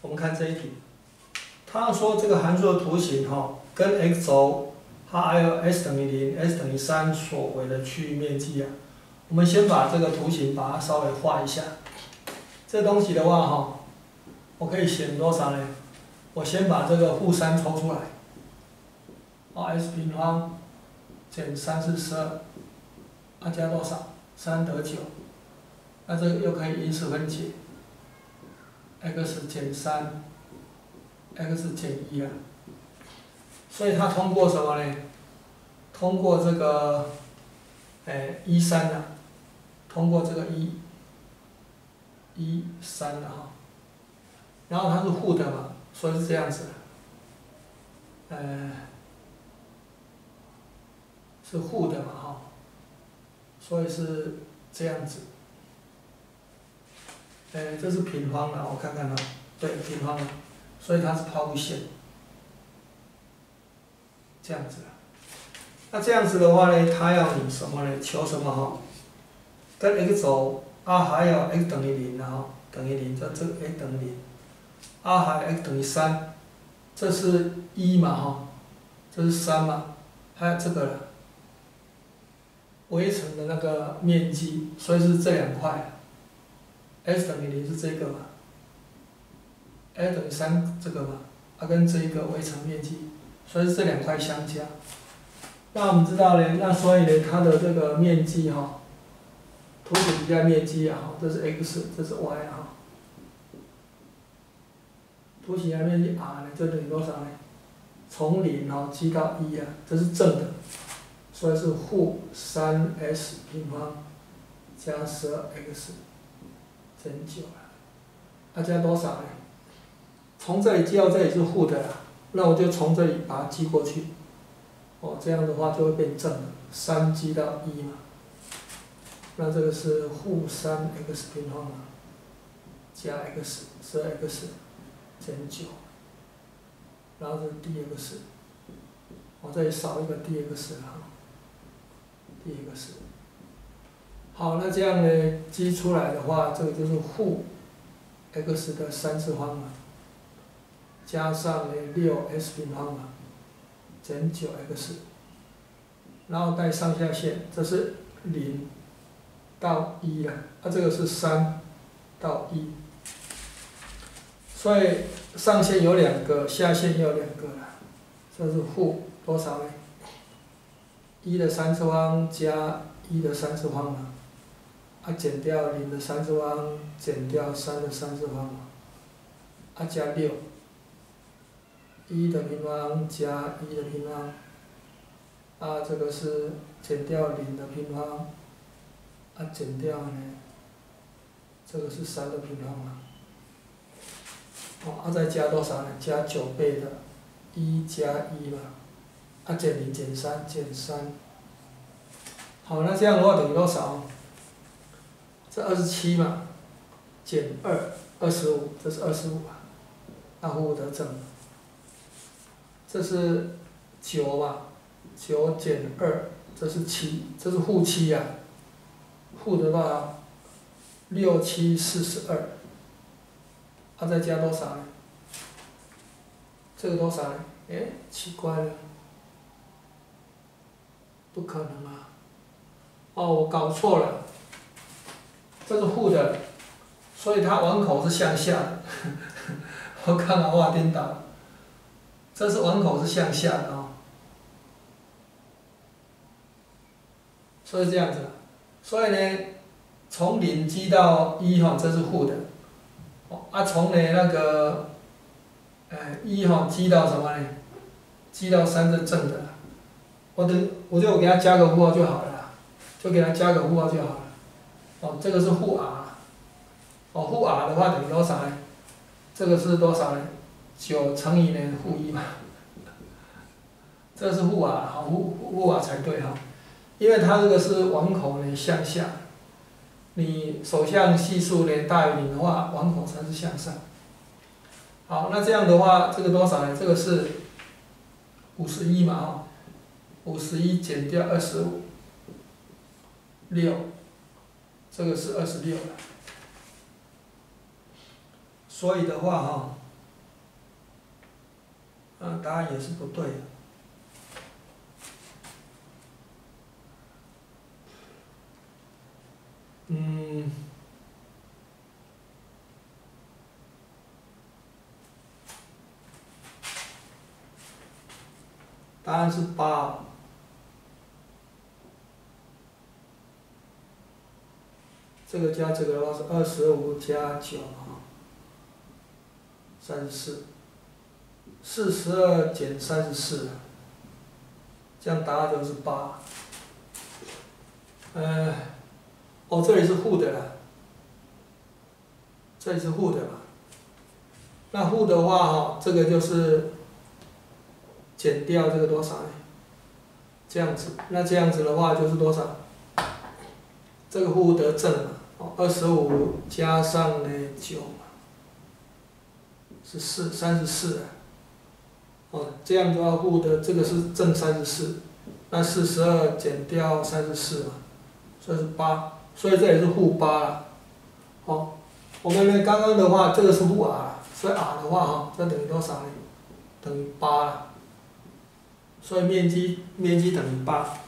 我们看这一题，他说这个函数的图形跟 x 轴还有 s 等于0、s 等于3所围的区域面积啊，我们先把这个图形把它稍微画一下。这东西的话我可以选多少呢？我先把这个负3抽出来，s 平方减3是12，加多少？3得9，那这个又可以因式分解 ，x 减3，x 减1啊。所以它通过什么呢？通过这个13啊，通过这个13啊然后它是负的嘛，所以是这样子的，是负的嘛所以是这样子，这是平方的，我看看对，平方的，所以它是抛物线，这样子。那这样子的话呢，它要你什么呢？求什么跟 x 轴还有 x 等于0等于0，这个 x 等于0，还有 x 等于3，这是1嘛这是3嘛，还有这个了，围成的那个面积，所以是这两块 ，x 等于0是这个嘛 ，x 等于3这个嘛，跟这一个围成面积，所以是这两块相加。那我们知道呢，那所以呢，它的这个面积图形底下面积这是 x， 这是 y 图形底下面积 r 呢，这等于多少呢？从0积到1这是正的，所以是负3s 平方加12x 减9了，加多少呢？从这里记到这里是负的那我就从这里把它记过去。这样的话就会变正的，3积到1嘛，那这个是负3x 平方加 x 12x 减9，然后是 dx， 这里少一个 dx 了dx。好，那这样呢，积出来的话，这个就是负 x 的3次方嘛，加上6s 平方嘛。减9x， 然后带上下线，这是0到1了，这个是3到1，所以上线有2个，下线有2个了，这是负多少呢？1的3次方加1的3次方嘛，减掉0的3次方，减掉3的3次方嘛，加6。1的平方加1的平方，这个是减掉0的平方，减掉呢，这个是3的平方嘛，再加多少呢？加9倍的1加1嘛，减0减3减3，好，那这样的话等于多少？这27嘛，减2，25，这是25嘛，那负得正。这是9嘛，9减2，这是7，这是负7负的话6、7、42，再加多少呢？这个多少呢？奇怪了，不可能我搞错了，这是负的，所以它碗口是向下的，我刚好画颠倒。这是碗口是向下的所以这样子，所以呢，从0积到1这是负的，从呢那个1积到什么呢？积到3是正的，我就给它加个负号就好了，就给它加个负号就好了，这个是负 r，负 r 的话等于多少呢？这个是多少呢？9乘以呢负1嘛，这是负 r， 负 r 才对因为它这个是碗口呢向下，你首项系数呢大于0的话，碗口才是向上。好，那这样的话，这个多少呢？这个是51嘛51减掉25，6，这个是26了。所以的话答案也是不对的。答案是8。这个加这个的话是25加9啊，34，42减34，这样答案就是8。这里是负的啦，这里是负的嘛。那负的话这个就是减掉这个多少呢？这样子，那这样子的话就是多少？这个负得正嘛，25加上呢9嘛，是34啊。这样的话负的这个是正34，那42减掉34嘛，所以是8，所以这里是负8了。我们呢刚刚的话这个是负 r， 所以 r 的话这等于多少呢？等于8了。所以面积等于8。